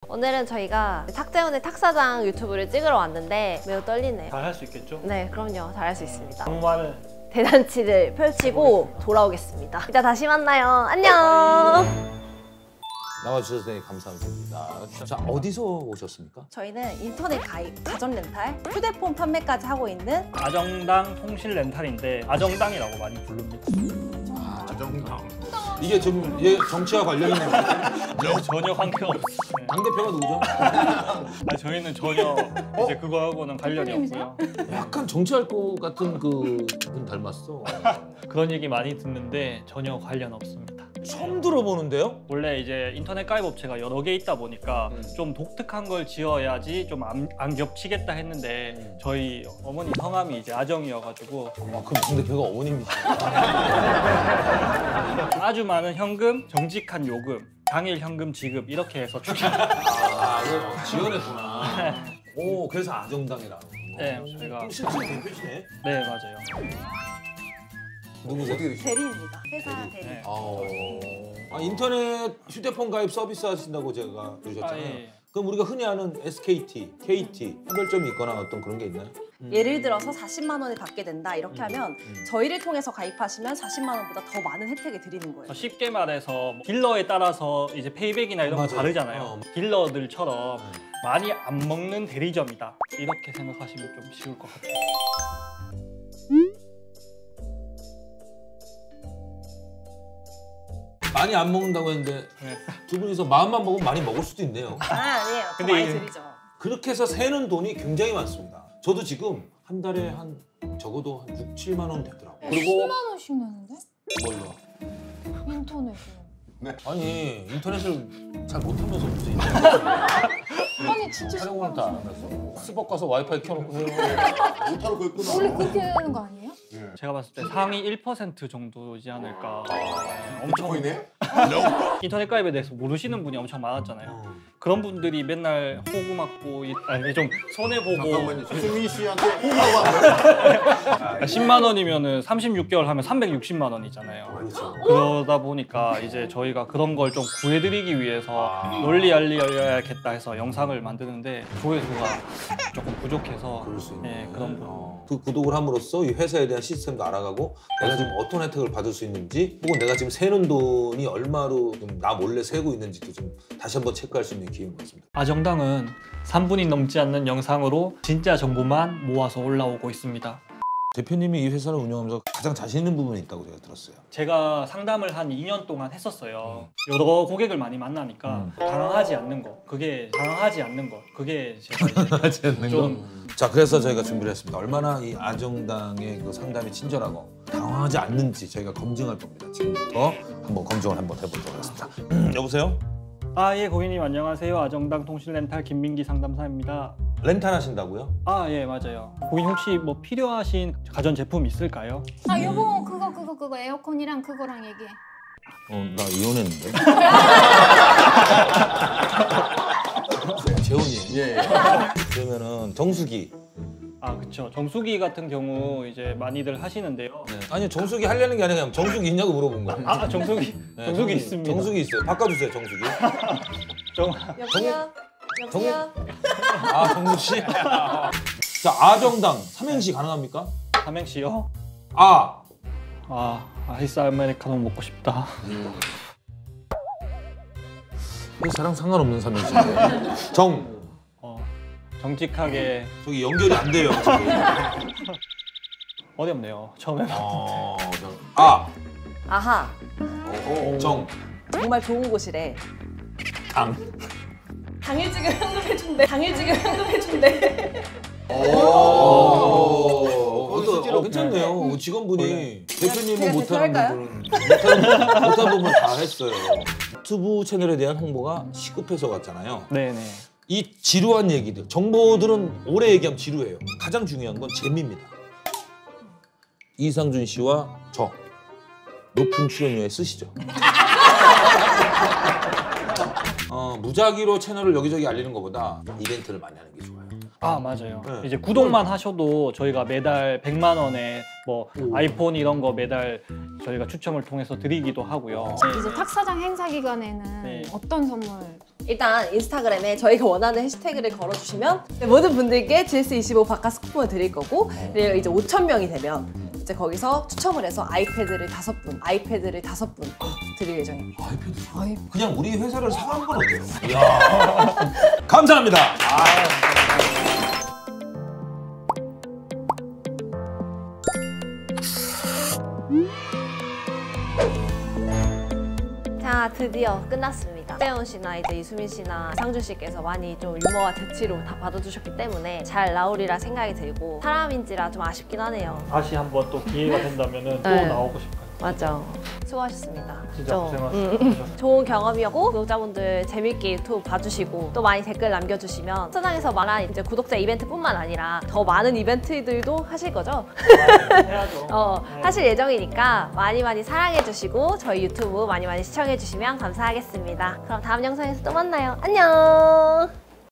오늘은 저희가 탁재훈의 탁사장 유튜브를 찍으러 왔는데 매우 떨리네요. 잘 할 수 있겠죠? 네, 그럼요. 잘 할 수 있습니다. 정말 대잔치를 펼치고 돌아오겠습니다. 이따 다시 만나요. 안녕. 나와주셔서 되게 감사합니다. 자, 어디서 오셨습니까? 저희는 인터넷 가입, 가전 렌탈, 휴대폰 판매까지 하고 있는 아정당 통실 렌탈인데 아정당이라고 많이 부릅니다. 아정당. 이게 좀 정치와 관련 있는 거예요? 전혀 관계없어요. 당대표가 누구죠? 저희는 전혀 이제 그거하고는 관련이 없고요. 약간 정치할 것 같은 그 분 닮았어. 그런 얘기 많이 듣는데 전혀 관련 없습니다. 처음 들어보는데요? 원래 이제 인터넷 가입 업체가 여러 개 있다 보니까 좀 독특한 걸 지어야지 좀 안 겹치겠다 했는데 저희 어머니 성함이 이제 아정이어가지고 그럼 당대표가 어머님이시죠? 아주 많은 현금, 정직한 요금, 당일 현금 지급 이렇게 해서 출연. 이거 지원했구나. 오, 그래서 아정당이라고. 네, 저희가 실제 대표시네? 네 맞아요. 누구세요? 대리입니다. 회사 대리. 네. 인터넷 휴대폰 가입 서비스 하신다고 제가 그러셨잖아요. 예. 그럼 우리가 흔히 아는 SKT, KT 차별점이 있거나 어떤 그런 게 있나요? 예를 들어서 40만 원을 받게 된다 이렇게 하면 저희를 통해서 가입하시면 40만 원보다 더 많은 혜택을 드리는 거예요. 쉽게 말해서 딜러에 따라서 이제 페이백이나 이런 거 맞아요. 다르잖아요. 딜러들처럼 많이 안 먹는 대리점이다 이렇게 생각하시면 좀 쉬울 것 같아요. 많이 안 먹는다고 했는데 네. 두 분이서 마음만 먹으면 많이 먹을 수도 있네요. 아니에요. 더 근데 많이 이- 드리죠. 그렇게 해서 새는 돈이 굉장히 많습니다. 저도 지금 한 달에 한 적어도 한 6, 7만 원 되더라고요. 그리고 10만 원씩 내는데? 뭘로? 인터넷으로. 아니 인터넷을 잘 못하면서 무슨 인터넷 아니 진짜 촬영을 다 안 하면서 스벅 가서 와이파이 켜놓고 해요. 못하러 그랬구나. 원래 그렇게 되는 거 아니에요? 제가 봤을 때 상위 1% 정도이지 않을까. 엄청 보이네? 인터넷 가입에 대해서 모르시는 분이 엄청 많았잖아요. 그런 분들이 맨날 호구 맞고 좀 손해 보고 잠깐만요. 수민 씨한테 호구라고 한 거야? 10만 원이면은 36개월 하면 360만 원이잖아요. 아니죠. 그러다 보니까 이제 저희가 그런 걸 좀 구해드리기 위해서 논리 알려야겠다 해서 영상을 만드는데 조회수가 조금 부족해서 그럴 수 있네. 그런 분. 그 구독을 함으로써 이 회사에 대한 시스템도 알아가고 내가 지금 어떤 혜택을 받을 수 있는지 혹은 내가 지금 세는 돈이 얼마로 좀 나 몰래 세고 있는지도 좀 다시 한번 체크할 수 있는 기회인 것 같습니다. 아정당은 3분이 넘지 않는 영상으로 진짜 정보만 모아서 올라오고 있습니다. 대표님이 이 회사를 운영하면서 가장 자신 있는 부분이 있다고 제가 들었어요. 제가 상담을 한 2년 동안 했었어요. 여러 고객을 많이 만나니까 당황하지 않는 거, 그게 제가 좀 자, 그래서 저희가 준비를 했습니다. 얼마나 이 아정당의 그 상담이 친절하고 당황하지 않는지 저희가 검증할 겁니다. 지금부터 한번 검증을 한번 해보도록 하겠습니다. 여보세요? 예, 고객님 안녕하세요. 아정당 통실 렌탈 김민기 상담사입니다. 렌탈 하신다고요? 예, 맞아요. 고객님 혹시 뭐 필요하신 가전 제품 있을까요? 아 여보 그거 에어컨이랑 그거랑 얘기해. 나 이혼했는데. 재훈이. 예. 그러면은 정수기. 그쵸. 정수기 같은 경우 이제 많이들 하시는데요. 아니요, 정수기 하려는 게 아니라 그냥 정수기 있냐고 물어본 거예요. 정수기 네, 정수기 있습니다. 정수기 있어요. 바꿔주세요, 정수기. 여보세요? 여보세요? 정수 씨. 자, 아정당 삼행시 가능합니까? 삼행시요? 아이스 아메리카노 먹고 싶다. 회사랑 상관없는 삼행시인데. 정직하게 저기 연결이 안 돼요, 지금. 어렵네요. 처음에. 아하. 정. 정말 좋은 곳이래. 당. 당일치기 현금해준대. 당일치기 현금해준대. 그것도 괜찮네요. 직원분이 대표님은 제가 못하는 대표할까요? 부분은 못하는 부분 다 했어요. 유튜브 채널에 대한 홍보가 시급해서 갔잖아요. 네네. 이 지루한 얘기들, 정보들은 오래 얘기하면 지루해요. 가장 중요한 건 재미입니다. 이상준 씨와 저 높은 출연료에 쓰시죠. 무작위로 채널을 여기저기 알리는 것보다 이벤트를 많이 하는 게 좋아요. 맞아요. 네. 이제 구독만 하셔도 저희가 매달 100만 원에 뭐 아이폰 이런 거 매달 저희가 추첨을 통해서 드리기도 하고요. 이제 탁사장 행사 기간에는 네. 어떤 선물 일단 인스타그램에 저희가 원하는 해시태그를 걸어주시면 모든 분들께 GS25 바카스 쿠폰을 드릴 거고 그리고 이제 5,000명이 되면 이제 거기서 추첨을 해서 아이패드를 5분 드릴 예정입니다. 아이패드. 그냥 우리 회사를 사가는 건 어때요? 이야. 감사합니다. 자, 드디어 끝났습니다. 박재원 씨나 이제 이수민 씨나 상준 씨께서 많이 좀 유머와 재치로 다 받아주셨기 때문에 잘 나오리라 생각이 들고 사람인지라 좀 아쉽긴 하네요. 다시 한번 또 기회가 된다면은 또 네. 나오고 싶어요. 맞아. 수고하셨습니다. 진짜 좀, 고생하셨습니다. 좋은 경험이었고 구독자분들 재밌게 유튜브 봐주시고 또 많이 댓글 남겨주시면 시장에서 말한 이제 구독자 이벤트뿐만 아니라 더 많은 이벤트들도 하실 거죠? 해야죠. 하실 예정이니까 많이 사랑해주시고 저희 유튜브 많이 시청해주시면 감사하겠습니다. 그럼 다음 영상에서 또 만나요. 안녕.